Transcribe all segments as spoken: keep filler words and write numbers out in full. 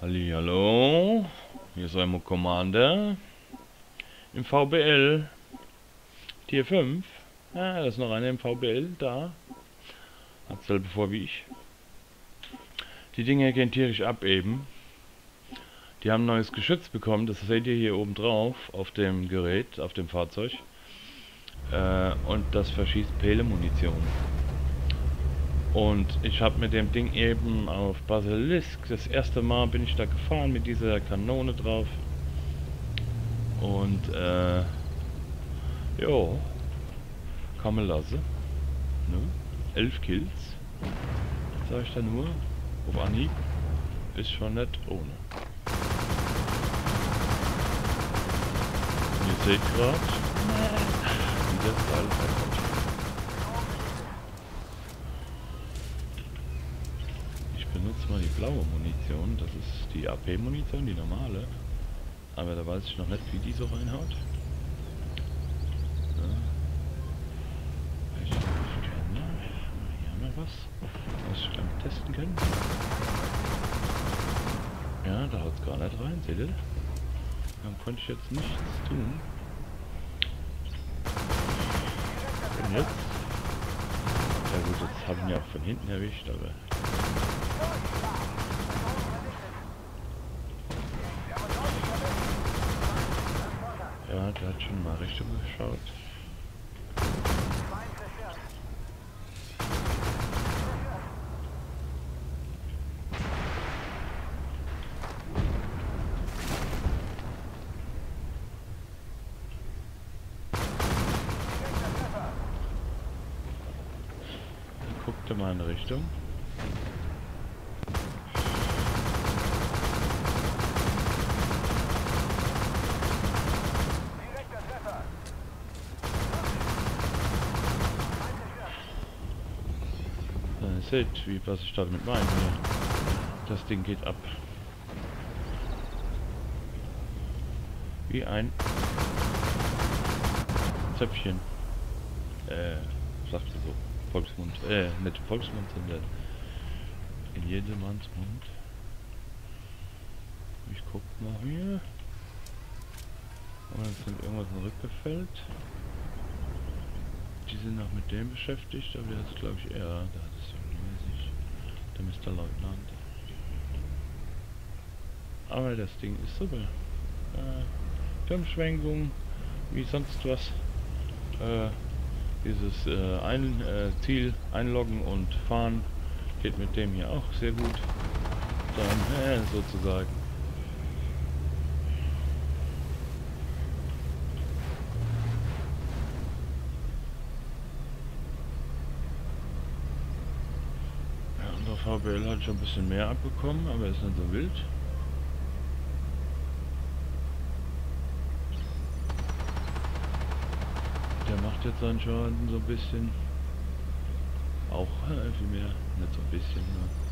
Hallihallo, hier ist Remo Commander im V B L Tier fünf. Ah, da ist noch einer im V B L da. Hat selber vor wie ich. Die Dinger gehen tierisch ab eben. Die haben ein neues Geschütz bekommen, das seht ihr hier oben drauf auf dem Gerät, auf dem Fahrzeug. Äh, und das verschießt Pele-Munition. Und ich habe mit dem Ding eben auf Basilisk, das erste Mal bin ich da gefahren mit dieser Kanone drauf. Und äh, jo, kann man lassen. Ne? elf Kills, sag ich da nur, auf Anhieb, ist schon nicht ohne. Und ihr seht gerade, wie das Teil kommt. Ich benutze mal die blaue Munition, das ist die A P-Munition, die normale. Aber da weiß ich noch nicht, wie die so reinhaut. Ja. Ich kenne. Hier haben wir was, was ich damit testen kann. Ja, da haut es gar nicht rein, seht ihr? Dann konnte ich jetzt nichts tun. Und jetzt? Ja gut, jetzt haben wir auch von hinten erwischt, aber... Ja, der hat schon mal Richtung geschaut. Guckt er mal in Richtung. Ihr seht, wie, was ich damit meine. Das Ding geht ab. Wie ein Zöpfchen. Äh, sagt ihr so. Volksmund. Äh, nicht im Volksmund, sondern in jedermanns Mund. Ich guck mal hier. Und jetzt sind irgendwas im Rückgefällt. Die sind noch mit dem beschäftigt, aber der hat es glaube ich eher. Da hat es irgendwie sich. Der Mister Leutnant. Aber das Ding ist super. Äh, Turmschwenkung, wie sonst was. Äh, dieses äh, ein, äh, Ziel einloggen und fahren geht mit dem hier auch sehr gut. Dann äh, sozusagen. V B L hat schon ein bisschen mehr abbekommen, aber ist nicht so wild. Der macht jetzt seinen Schaden so ein bisschen. Auch äh, viel mehr, nicht so ein bisschen.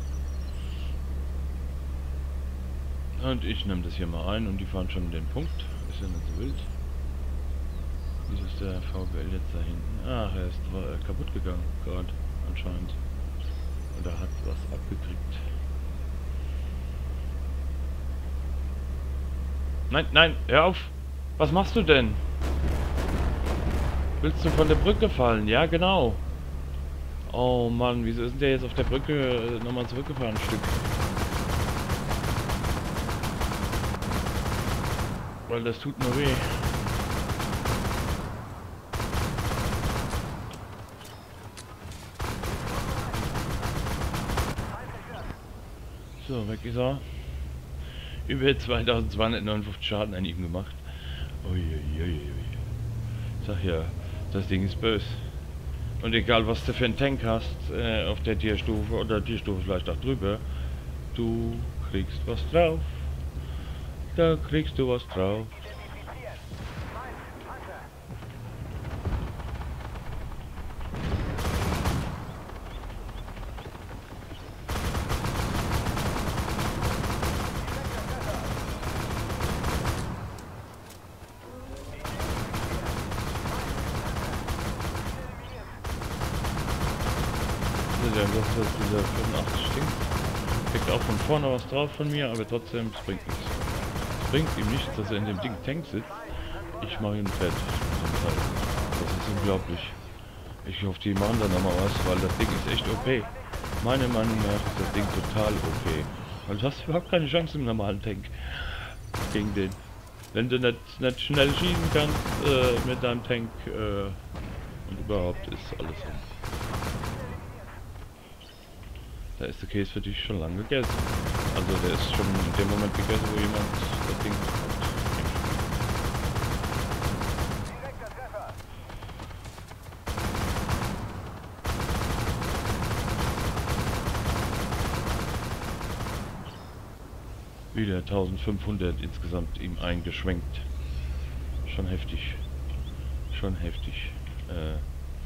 Ne? Und ich nehme das hier mal ein und die fahren schon den Punkt. Ist ja nicht so wild. Wieso ist der V B L jetzt da hinten? Ach, er ist äh, kaputt gegangen gerade, anscheinend. Oder hat was abgekriegt. Nein, nein, hör auf! Was machst du denn? Willst du von der Brücke fallen? Ja, genau. Oh Mann, wieso ist der jetzt auf der Brücke nochmal zurückgefahren ein Stück? Weil das tut nur weh. So, weg ist er. Über zweitausendzweihundertneunundfünfzig Schaden an ihm gemacht. Uiuiui. Sag ja, das Ding ist böse. Und egal was du für einen Tank hast, äh, auf der Tierstufe oder Tierstufe vielleicht auch drüber, du kriegst was drauf. Da kriegst du was drauf. Das ist dieser fünfundachtzig Ding. kriegt auch von vorne was drauf von mir, aber trotzdem, es bringt nichts. Es bringt ihm nichts, dass er in dem Ding Tank sitzt. Ich mache ihn fertig. Das ist unglaublich. Ich hoffe, die machen dann nochmal was, weil das Ding ist echt O P. Meiner Meinung nach ist das Ding total O P. Weil du hast überhaupt keine Chance im normalen Tank gegen den. Wenn du nicht, nicht schnell schießen kannst äh, mit deinem Tank äh, und überhaupt ist alles um. Da ist der Käse für dich schon lange gegessen. Also der ist schon in dem Moment gegessen, wo jemand das Ding hat. Wieder eintausendfünfhundert insgesamt ihm eingeschwenkt. Schon heftig. Schon heftig. Äh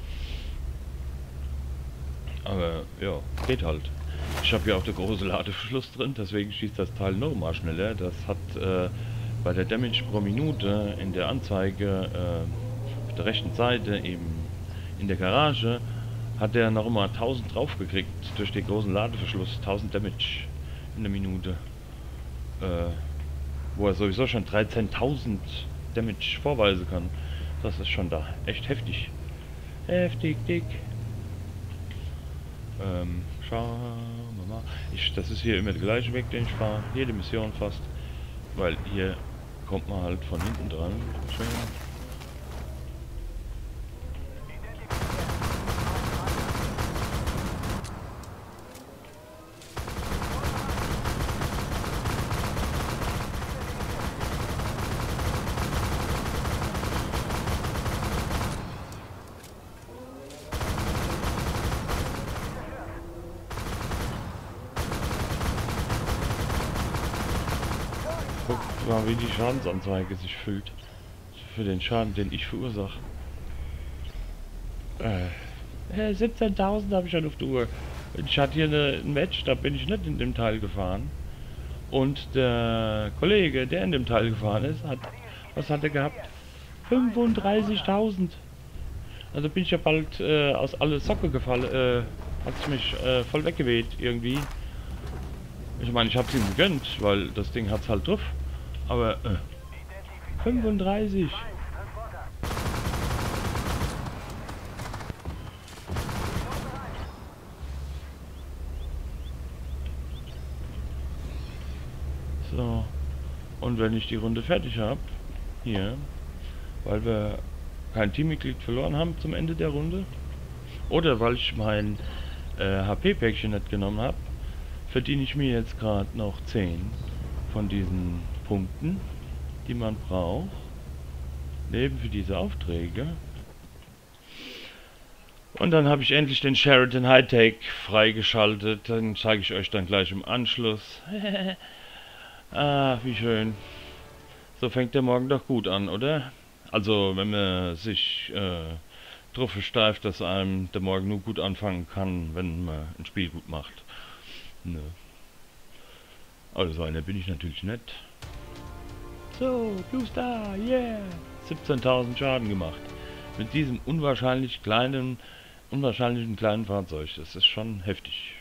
aber ja, geht halt. Ich habe ja auch den großen Ladeverschluss drin, deswegen schießt das Teil noch mal schneller. Das hat äh, bei der Damage pro Minute in der Anzeige äh, auf der rechten Seite eben in der Garage hat der noch mal tausend draufgekriegt durch den großen Ladeverschluss. tausend Damage in der Minute. Äh, wo er sowieso schon dreizehntausend Damage vorweisen kann. Das ist schon da echt heftig. Heftig, dick. Ähm, schauen wir mal. Ich, das ist hier immer der gleiche Weg, den ich fahre. Jede Mission fast. Weil hier kommt man halt von hinten dran. Schön. Guckt mal, wie die Schadensanzeige sich füllt. Für den Schaden, den ich verursache. Äh, siebzehntausend habe ich schon auf der Uhr. Ich hatte hier eine, ein Match, da bin ich nicht in dem Teil gefahren. Und der Kollege, der in dem Teil gefahren ist, hat, was hat er gehabt? fünfunddreißigtausend. Also bin ich ja bald äh, aus alle Socke gefallen, äh, hat es mich äh, voll weggeweht irgendwie. Ich meine, ich habe es ihm gegönnt, weil das Ding hat's halt drauf. Aber äh, fünfunddreißig. So. Und wenn ich die Runde fertig habe, hier, weil wir kein Teammitglied verloren haben zum Ende der Runde, oder weil ich mein äh, H P-Päckchen nicht genommen habe, verdiene ich mir jetzt gerade noch zehn von diesen Punkten, die man braucht, neben für diese Aufträge. Und dann habe ich endlich den Sheraton Hightech freigeschaltet, den zeige ich euch dann gleich im Anschluss. Ah, wie schön. So fängt der Morgen doch gut an, oder? Also, wenn man sich äh, drauf versteift, dass einem der Morgen nur gut anfangen kann, wenn man ein Spiel gut macht. Ne. Aber so einer bin ich natürlich nicht. So, Blue Star, yeah! siebzehntausend Schaden gemacht. Mit diesem unwahrscheinlich kleinen, unwahrscheinlichen kleinen Fahrzeug. Das ist schon heftig.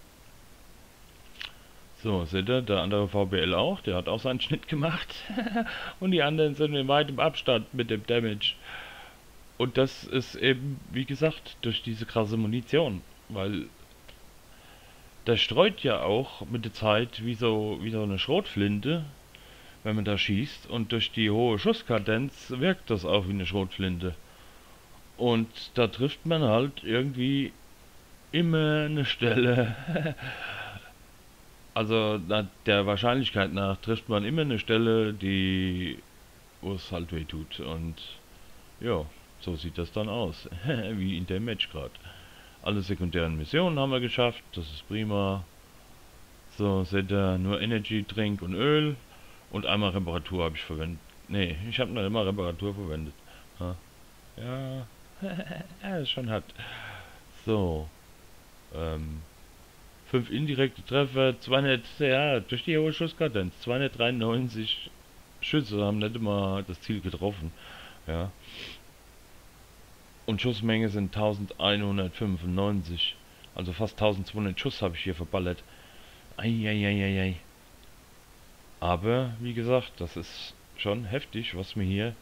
So, seht ihr, der andere V B L auch, der hat auch seinen Schnitt gemacht. Und die anderen sind in weitem Abstand mit dem Damage. Und das ist eben, wie gesagt, durch diese krasse Munition. Weil der streut ja auch mit der Zeit wie so, wie so eine Schrotflinte, wenn man da schießt. Und durch die hohe Schusskadenz wirkt das auch wie eine Schrotflinte. Und da trifft man halt irgendwie immer eine Stelle. Also der Wahrscheinlichkeit nach trifft man immer eine Stelle, die wo es halt weh tut. Und ja, so sieht das dann aus. Wie in dem Match gerade. Alle sekundären Missionen haben wir geschafft. Das ist prima. So, seht ihr, nur Energy, Trink und Öl. Und einmal Reparatur habe ich verwendet. Ne, ich habe noch immer Reparatur verwendet. Ha. Ja, ja, ist schon hart. So. Ähm. fünf indirekte Treffer, zweihundert, ja, durch die hohe Schusskadenz, zweihundertdreiundneunzig Schüsse haben nicht immer das Ziel getroffen, ja. Und Schussmenge sind eintausendeinhundertfünfundneunzig, also fast eintausendzweihundert Schuss habe ich hier verballert. Eieieiei. Aber, wie gesagt, das ist schon heftig, was mir hier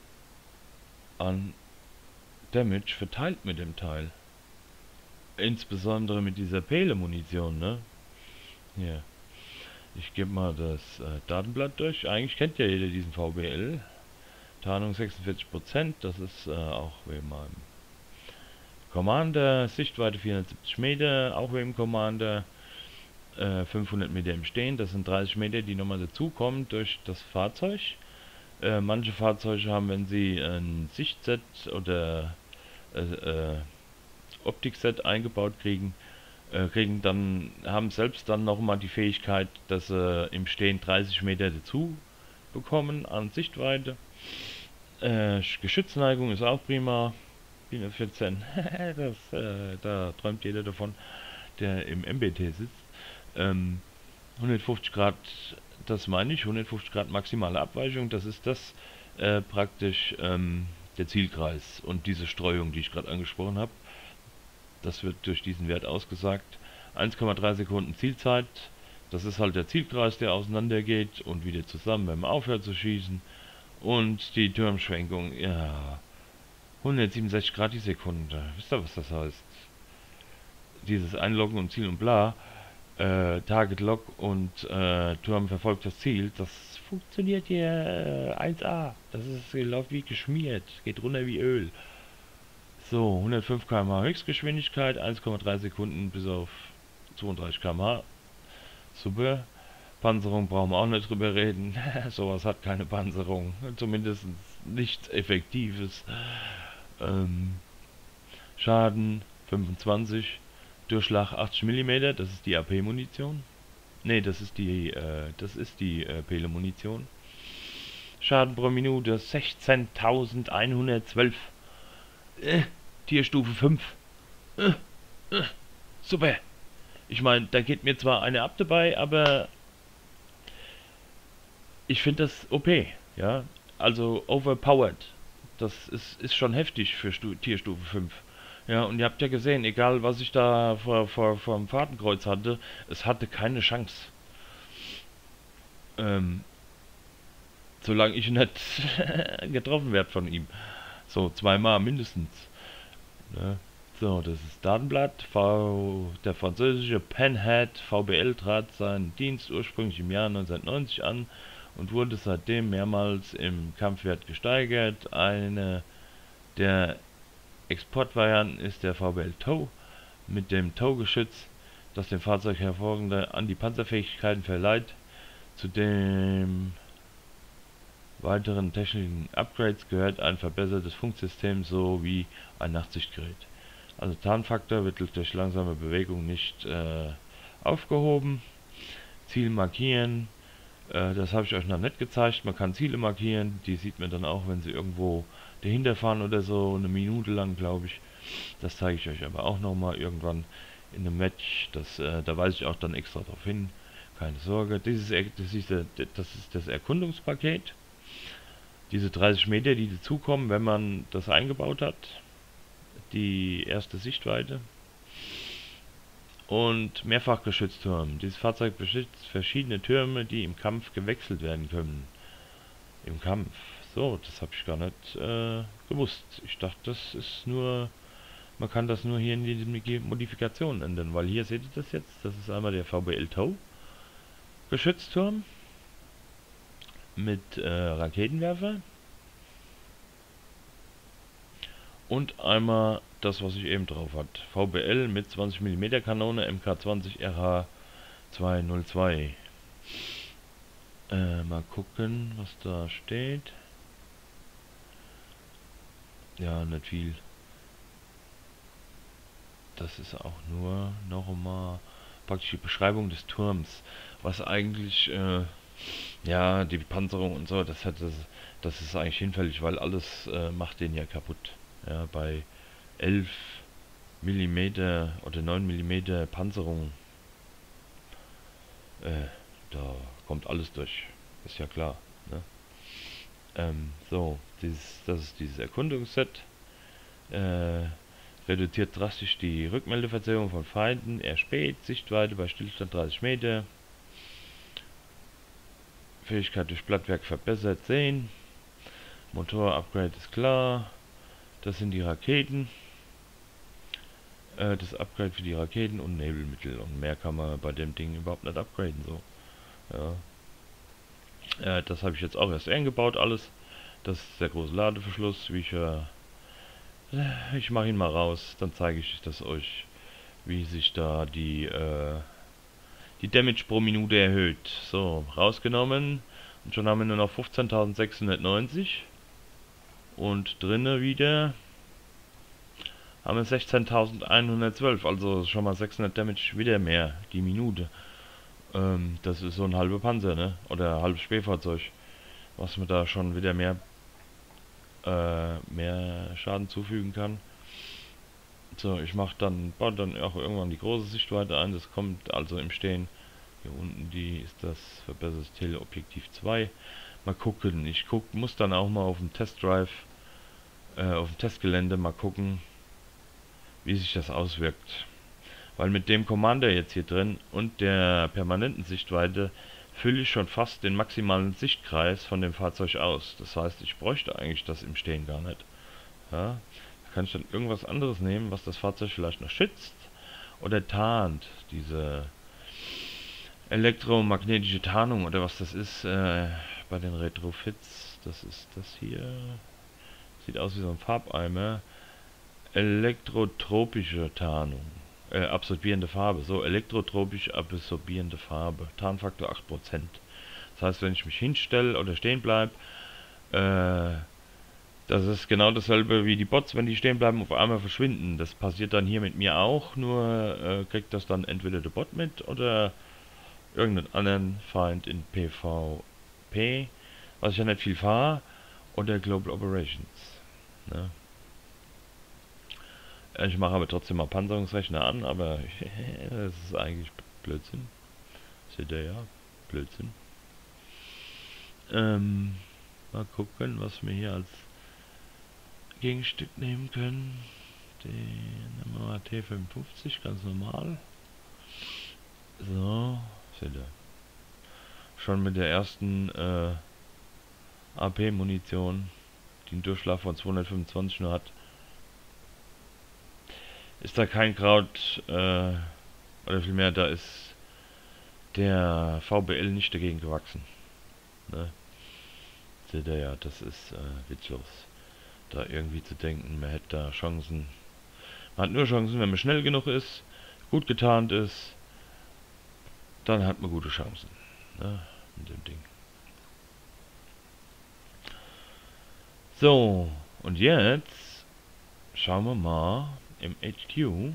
an Damage verteilt mit dem Teil. Insbesondere mit dieser Pele-Munition, ne? Hier. Ich gebe mal das äh, Datenblatt durch. Eigentlich kennt ja jeder diesen V B L. Tarnung sechsundvierzig Prozent, das ist äh, auch wie meinem Commander. Sichtweite vierhundertsiebzig Meter, auch wie im Commander. Äh, fünfhundert Meter im Stehen, das sind dreißig Meter, die nochmal dazukommen durch das Fahrzeug. Äh, manche Fahrzeuge haben, wenn sie ein Sichtset oder äh, äh, Optikset eingebaut kriegen, äh, kriegen dann, haben selbst dann nochmal die Fähigkeit, dass sie im Stehen dreißig Meter dazu bekommen an Sichtweite. Äh, Geschützneigung ist auch prima. vierhundertvierzehn, das, äh, da träumt jeder davon, der im M B T sitzt. Ähm, hundertfünfzig Grad, das meine ich, hundertfünfzig Grad maximale Abweichung, das ist das äh, praktisch ähm, der Zielkreis und diese Streuung, die ich gerade angesprochen habe. Das wird durch diesen Wert ausgesagt. eins Komma drei Sekunden Zielzeit, das ist halt der Zielkreis, der auseinandergeht und wieder zusammen, wenn man aufhört zu schießen. Und die Turmschwenkung, ja, hundertsiebenundsechzig Grad die Sekunde. Wisst ihr, was das heißt? Dieses Einloggen und Ziel und bla, äh, Target Lock und äh, Turm verfolgt das Ziel, das funktioniert hier äh, eins A. Das ist, läuft wie geschmiert, geht runter wie Öl. So, hundertfünf Kilometer pro Stunde Höchstgeschwindigkeit, eins Komma drei Sekunden bis auf zweiunddreißig Kilometer pro Stunde. Super. Panzerung brauchen wir auch nicht drüber reden. Sowas hat keine Panzerung. Zumindest nichts Effektives. Ähm, Schaden fünfundzwanzig. Durchschlag achtzig Millimeter. Das ist die A P-Munition. Ne, das ist die, äh, das ist die äh, Pele-Munition. Schaden pro Minute sechzehntausendeinhundertzwölf. Äh, Tierstufe fünf. Äh, äh, super. Ich meine, da geht mir zwar eine ab dabei, aber ich finde das O P, ja. Also overpowered. Das ist, ist schon heftig für Stu Tierstufe fünf. Ja, und ihr habt ja gesehen, egal was ich da vor, vor, vor dem Fahrtenkreuz hatte, es hatte keine Chance. Ähm, solange ich nicht getroffen werde von ihm. So, zweimal mindestens. Ne? So, das ist Datenblatt. V, der französische Penhead V B L trat seinen Dienst ursprünglich im Jahr neunzehnhundertneunzig an und wurde seitdem mehrmals im Kampfwert gesteigert. Eine der Exportvarianten ist der V B L Tow mit dem Tow-Geschütz, das dem Fahrzeug hervorragende Anti-Panzerfähigkeiten verleiht. Zu den weiteren technischen Upgrades gehört ein verbessertes Funksystem sowie ein Nachtsichtgerät. Also Tarnfaktor wird durch langsame Bewegung nicht äh, aufgehoben. Ziel markieren, äh, das habe ich euch noch nicht gezeigt. Man kann Ziele markieren, die sieht man dann auch, wenn sie irgendwo dahinter fahren oder so, eine Minute lang, glaube ich. Das zeige ich euch aber auch nochmal irgendwann in einem Match. Das, äh, da weise ich auch dann extra darauf hin. Keine Sorge. Dieses, das, ist, das ist das Erkundungspaket. Diese dreißig Meter, die dazukommen, wenn man das eingebaut hat. Die erste Sichtweite. Und Mehrfachgeschützturm. Dieses Fahrzeug beschützt verschiedene Türme, die im Kampf gewechselt werden können. Im Kampf. So, das habe ich gar nicht äh, gewusst. Ich dachte, das ist nur... Man kann das nur hier in die Modifikationen ändern, weil hier seht ihr das jetzt. Das ist einmal der V B L Tow Geschützturm mit äh, Raketenwerfer. Und einmal das, was ich eben drauf hat. V B L mit zwanzig Millimeter Kanone, M K zwanzig R H zweihundertzwei. Äh, mal gucken, was da steht. Ja, nicht viel. Das ist auch nur noch einmal praktisch die Beschreibung des Turms. Was eigentlich, äh, ja, die Panzerung und so, das, hat das, das ist eigentlich hinfällig, weil alles äh, macht den ja kaputt. Ja, bei elf Millimeter oder neun Millimeter Panzerung, äh, da kommt alles durch. Ist ja klar. Ne? Ähm, so, dieses, das ist dieses Erkundungsset. Äh, reduziert drastisch die Rückmeldeverzögerung von Feinden, erspäht, Sichtweite bei Stillstand dreißig Meter. Fähigkeit durch Blattwerk verbessert, zehn. Motor-Upgrade ist klar. Das sind die Raketen. Äh, das Upgrade für die Raketen und Nebelmittel. Und mehr kann man bei dem Ding überhaupt nicht upgraden. So. Ja. Äh, das habe ich jetzt auch erst eingebaut, alles. Das ist der große Ladeverschluss. Wie ich, äh, ich mache ihn mal raus. Dann zeige ich das euch, wie sich da die, äh, die Damage pro Minute erhöht. So, rausgenommen. Und schon haben wir nur noch fünfzehntausendsechshundertneunzig. Und drinnen wieder haben wir sechzehntausendeinhundertzwölf. Also schon mal sechshundert Damage wieder mehr die Minute. Ähm, das ist so ein halber Panzer, ne? Oder ein halbes Spähfahrzeug. Was man da schon wieder mehr, äh, mehr Schaden zufügen kann. So, ich mache dann, baue dann auch irgendwann die große Sichtweite ein. Das kommt also im Stehen. Hier unten die ist das verbesserte Teleobjektiv zwei. Mal gucken. Ich guck, muss dann auch mal auf dem Testdrive, äh, auf dem Testgelände mal gucken, wie sich das auswirkt. Weil mit dem Commander jetzt hier drin und der permanenten Sichtweite fülle ich schon fast den maximalen Sichtkreis von dem Fahrzeug aus. Das heißt, ich bräuchte eigentlich das im Stehen gar nicht. Ja? Da kann ich dann irgendwas anderes nehmen, was das Fahrzeug vielleicht noch schützt oder tarnt. Diese elektromagnetische Tarnung oder was das ist äh, bei den Retrofits. Das ist das hier. Sieht aus wie so ein Farbeimer. Elektrotropische Tarnung. Äh, absorbierende Farbe. So, elektrotropisch absorbierende Farbe. Tarnfaktor acht Prozent. Das heißt, wenn ich mich hinstelle oder stehen bleibe, äh, das ist genau dasselbe wie die Bots, wenn die stehen bleiben, auf einmal verschwinden. Das passiert dann hier mit mir auch, nur äh, kriegt das dann entweder der Bot mit oder irgendeinen anderen Feind in PvP, was ich ja nicht viel fahre, oder Global Operations. Ne? Ich mache aber trotzdem mal Panzerungsrechner an, aber das ist eigentlich Blödsinn. Seht ihr ja, Blödsinn. Ähm, mal gucken, was wir hier als Gegenstück nehmen können. Den nehmen wir mal T fünfundfünfzig, ganz normal. So, seht ihr. Schon mit der ersten äh, A P-Munition, die einen Durchschlag von zweihundertfünfundzwanzig nur hat, ist da kein Kraut, äh, oder vielmehr, da ist der V B L nicht dagegen gewachsen. Ne? Seht ihr ja, das ist äh, witzlos, da irgendwie zu denken, man hätte da Chancen. Man hat nur Chancen, wenn man schnell genug ist, gut getarnt ist, dann hat man gute Chancen. Ne? Mit dem Ding. So, und jetzt schauen wir mal im H Q,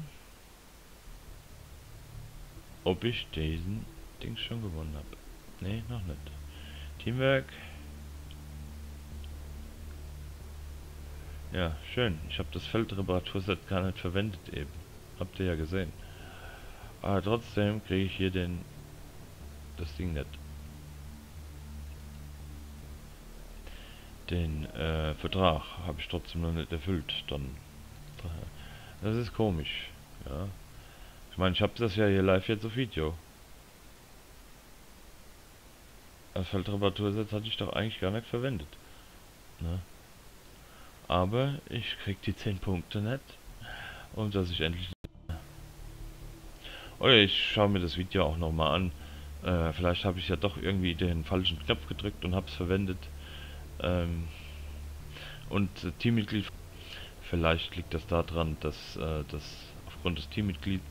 ob ich diesen Dings schon gewonnen habe. Ne, noch nicht. Teamwork. Ja, schön. Ich habe das Feldreparaturset gar nicht verwendet eben. Habt ihr ja gesehen. Aber trotzdem kriege ich hier den das Ding nicht. Den äh, Vertrag habe ich trotzdem noch nicht erfüllt. Dann. Das ist komisch. Ja. Ich meine, ich habe das ja hier live jetzt auf Video. Das Feldreparaturset hatte ich doch eigentlich gar nicht verwendet. Ne? Aber ich krieg die zehn Punkte nicht. Und dass ich endlich... Oder ich schaue mir das Video auch nochmal an. Äh, vielleicht habe ich ja doch irgendwie den falschen Knopf gedrückt und habe es verwendet. Ähm, und äh, Teammitglied... Vielleicht liegt das daran, dass äh, das aufgrund des Teammitglieds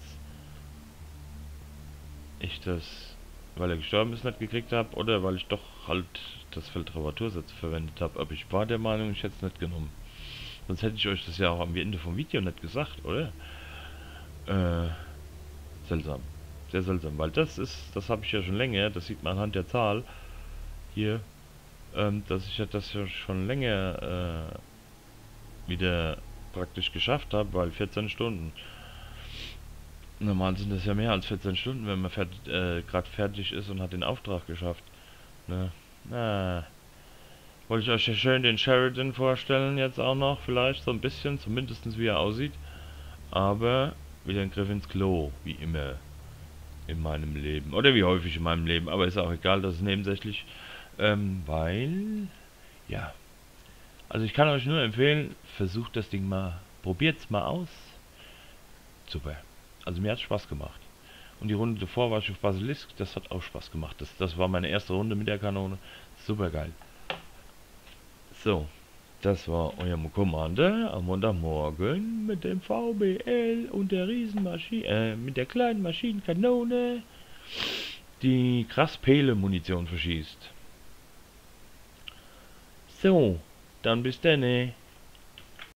ich das, weil er gestorben ist, nicht gekriegt habe, oder weil ich doch halt das Feldreparaturset verwendet habe. Aber ich war der Meinung, ich hätte es nicht genommen. Sonst hätte ich euch das ja auch am Ende vom Video nicht gesagt, oder? Äh, seltsam. Sehr seltsam, weil das ist, das habe ich ja schon länger, das sieht man anhand der Zahl hier, ähm, dass ich ja das ja schon länger äh, wieder praktisch geschafft habe, weil vierzehn Stunden. Normal sind das ja mehr als vierzehn Stunden, wenn man fertig, äh, gerade fertig ist und hat den Auftrag geschafft. Ne? Na, wollte ich euch ja schön den Sheridan vorstellen jetzt auch noch, vielleicht so ein bisschen, zumindest wie er aussieht. Aber wieder ein Griff ins Klo, wie immer in meinem Leben. Oder wie häufig in meinem Leben, aber ist auch egal, das ist nebensächlich. Ähm, weil, ja, also ich kann euch nur empfehlen, versucht das Ding mal, probiert's mal aus. Super. Also mir hat Spaß gemacht. Und die Runde davor war ich auf Basilisk, das hat auch Spaß gemacht. Das, das war meine erste Runde mit der Kanone. Super geil. So, das war euer Commander am Montagmorgen mit dem V B L und der Riesenmaschine, äh, mit der kleinen Maschinenkanone, die krass Pele-Munition verschießt. So, dann bis dann.